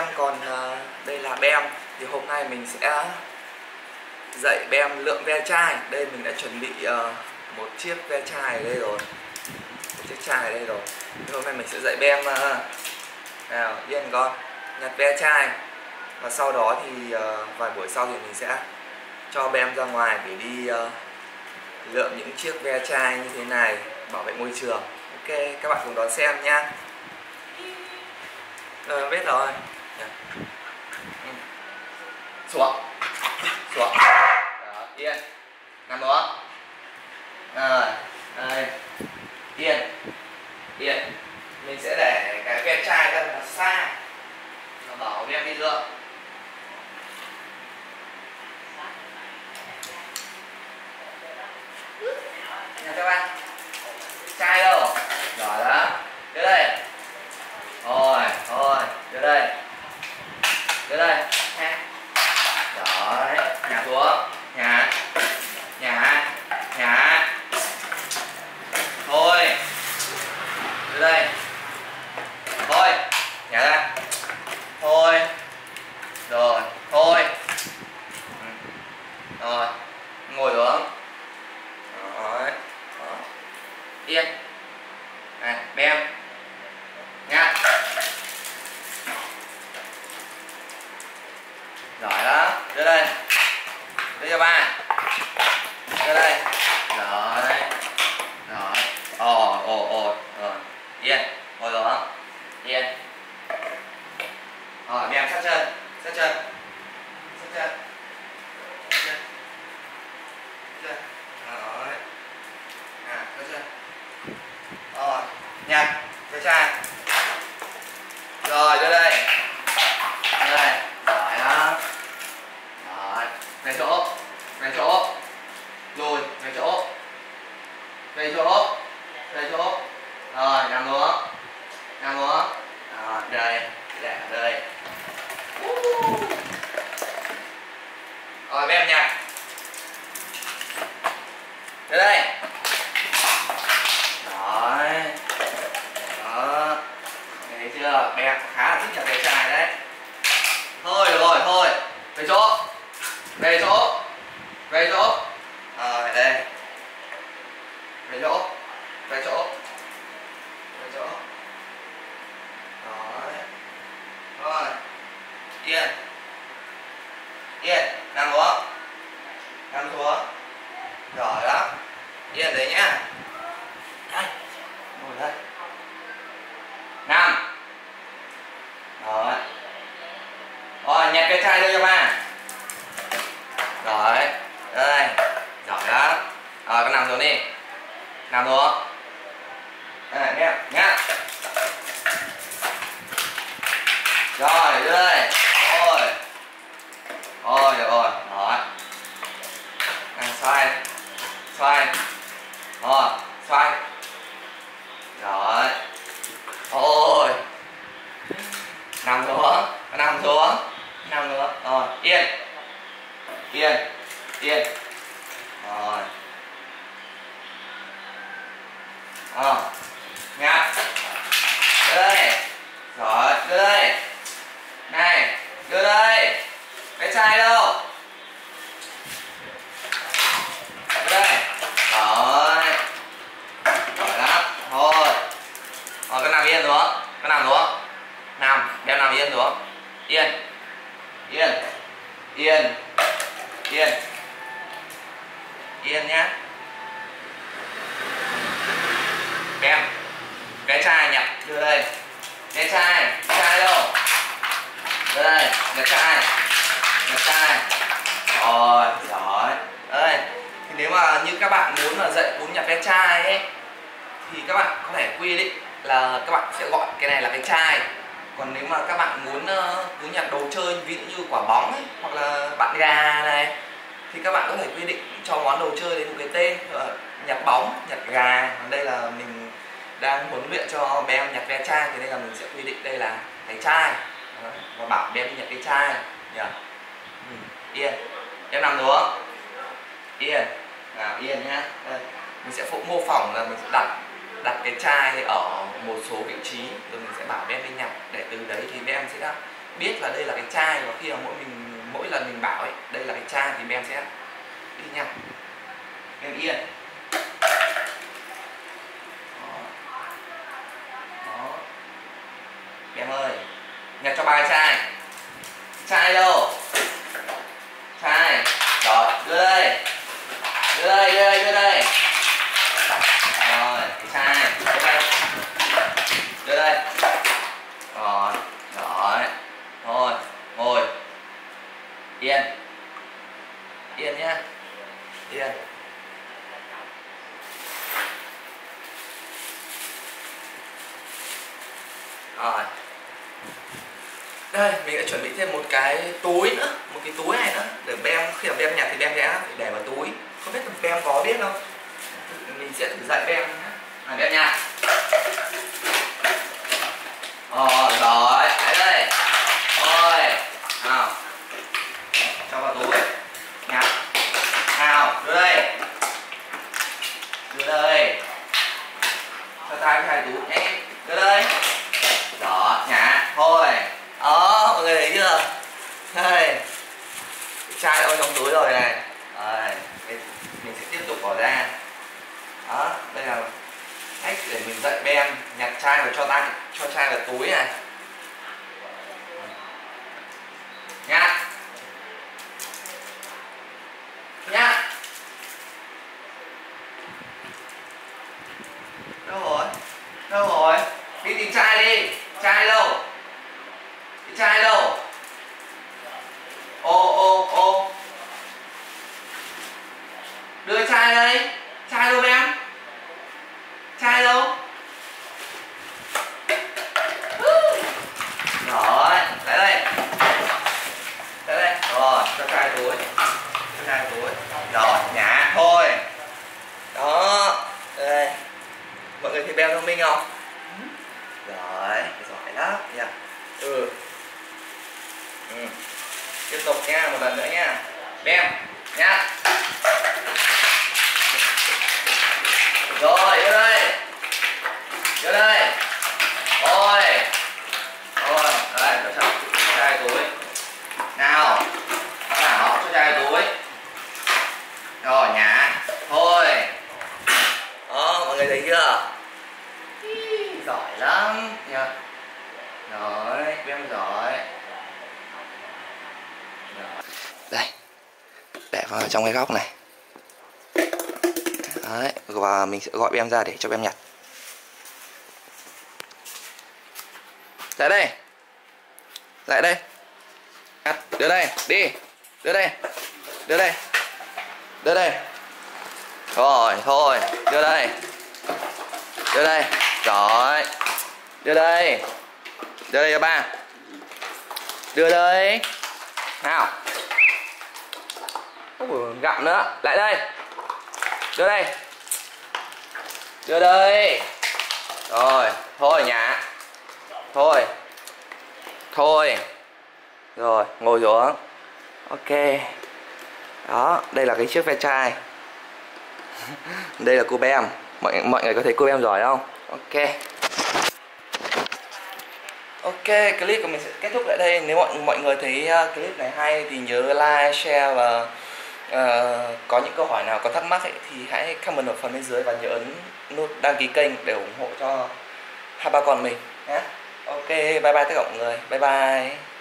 còn đây là Bem. Thì hôm nay mình sẽ dạy Bem lượm ve chai. Đây mình đã chuẩn bị một chiếc ve chai ở đây rồi, một chiếc chai ở đây rồi. Thì hôm nay mình sẽ dạy Bem nào yên con nhặt ve chai, và sau đó thì vài buổi sau thì mình sẽ cho Bem ra ngoài để đi lượm những chiếc ve chai như thế này, bảo vệ môi trường. Ok, các bạn cùng đón xem nhá. Biết rồi. Xuống xuống đó, yên nằm đó. Đây yên yên. Mình sẽ để cái ve chai ra thật xa, nó bảo em đi lượm. Nha các bạn, chai đâu rồi đó, đưa đây thôi thôi, đưa đây ha. Rồi, nhả xuống, nhả thôi, đưa đây thôi, nhả ra thôi, rồi thôi, rồi ngồi xuống. Rồi yên này, Bem nhá. Rồi đó, đưa đây, đưa cho ba, đưa đây, rồi rồi yên, ngồi đó yên. Rồi Bem sát chân rồi, sát chân. Rồi nhặt cái chai, rồi đưa đây, rồi đó, rồi về chỗ, lùi về chỗ, rồi nằm xuống, rồi đây, để ở đây. Rồi Bem nhặt, đưa đây, rồi đó, thấy chưa? Bem khá là thích nhặt ve chai đấy. Thôi được rồi, thôi về chỗ, rồi đây, về chỗ, rồi yên, nằm xuống, rồi đó, yên đấy nhá. Đây, ngồi đây, nằm, rồi nhặt cái chai đưa cho ba, rồi đây, giỏi đó. Rồi con nằm xuống đi, đây nhá, rồi đưa đây, được rồi, đó, xoay, xoay, rồi, nằm xuống, rồi yên, rồi nhặt, đưa đây, rồi đưa đây, này đưa đây, cái chai đâu, đưa đây, rồi giỏi lắm, thôi con nằm yên xuống, Bem nằm yên xuống, yên nhá. Bem cái chai nhặt, đưa đây, cái chai đâu, đưa đây, nhặt chai, rồi giỏi. Đây thì nếu mà như các bạn muốn là dạy cún nhặt ve chai ấy, thì các bạn có thể quy định là các bạn sẽ gọi cái này là cái chai. Còn nếu mà các bạn muốn cún nhặt đồ chơi, ví dụ như quả bóng ấy, hoặc là bạn gà này, thì các bạn có thể quy định cho món đồ chơi đến một cái tên, nhặt bóng, nhặt gà. Còn đây là mình đang huấn luyện cho Bem nhặt ve chai, thì đây là mình sẽ quy định đây là cái chai. Đó, và bảo Bem đi nhặt cái chai nhỉ. Yên, em nằm xuống, yên nhá. Đây, mình sẽ mô phỏng là mình sẽ đặt cái chai ở một số vị trí, rồi mình sẽ bảo Bem đi nhặt, để từ đấy thì Bem sẽ biết là đây là cái chai, và khi mà mỗi lần mình bảo ấy đây là cái chai thì em sẽ đi nha, em yên. Đó. Em ơi, nhặt cho 3 cái chai. Chai đâu? Chai. Rồi, đưa đây. Đưa đây, đưa đây, đưa đây. Rồi, cái chai. Đưa đây. Đưa đây. Rồi, rồi. Thôi, ngồi. Yên. Yên nhá. Yên. Rồi. Đây, mình đã chuẩn bị thêm một cái túi nữa, một cái túi này nữa để bem, khi mà bem nhặt thì bem sẽ phải để vào túi. Không biết là bem có biết không? Mình sẽ thử dạy bem nhé. Bem nhặt. Rồi, đấy đây. Rồi, nào, cho vào túi, nhặt. Nào, đưa đây. Đưa đây. Cho tay cái túi nhé. Đưa đây. Đó, nhặt. Thôi. Đó, mọi người thấy chưa? Đây, chai đã vào trong túi rồi này. Rồi, mình sẽ tiếp tục bỏ ra. Đó, đây là cách để mình dạy bem nhặt chai và cho chai vào túi này. Nhặt. Nhặt. Đâu rồi? Đâu rồi? Đi tìm chai đi. Chai đâu? Cái chai đâu? Ô. Đưa chai đây. Chai đâu em? Chai đâu? Rồi, lại đây. Lại đây. Rồi, cho chai túi. Cho chai túi. Rồi, nhả thôi. Đó. Đây. Mọi người thấy bem thông minh không? Rồi, giỏi lắm nha. Tiếp tục nha, một lần nữa nha. Bem nha. Rồi, vô đây. Vô đây. Rồi. Rồi, đây, cho chai túi. Nào. Nào, cho chai túi. Rồi, nhả. Thôi. Đó, mọi người thấy chưa? Giỏi lắm nha. Rồi, bem giỏi. Đây, để vào trong cái góc này. Đấy, và mình sẽ gọi bem ra để cho bem nhặt. Lại đây. Lại đây. Đưa đây, đi. Đưa đây. Đưa đây. Đưa đây. Rồi, thôi, đưa đây. Đưa đây. Rồi. Đưa đây. Đưa đây cho ba. Đưa đây. Nào. Gặm nữa. Lại đây. Đưa đây. Đưa đây. Rồi. Thôi nhả. Thôi. Thôi. Rồi. Ngồi xuống. Ok. Đó. Đây là cái chiếc ve chai. Đây là cô bem. Mọi người có thấy cô bem giỏi không? Ok. Ok, clip của mình sẽ kết thúc tại đây. Nếu mọi người thấy clip này hay thì nhớ like, share và có những câu hỏi nào có thắc mắc ấy, thì hãy comment ở phần bên dưới và nhớ ấn nút đăng ký kênh để ủng hộ cho hai ba con mình nhé. Ok, bye bye tất cả mọi người. Bye bye.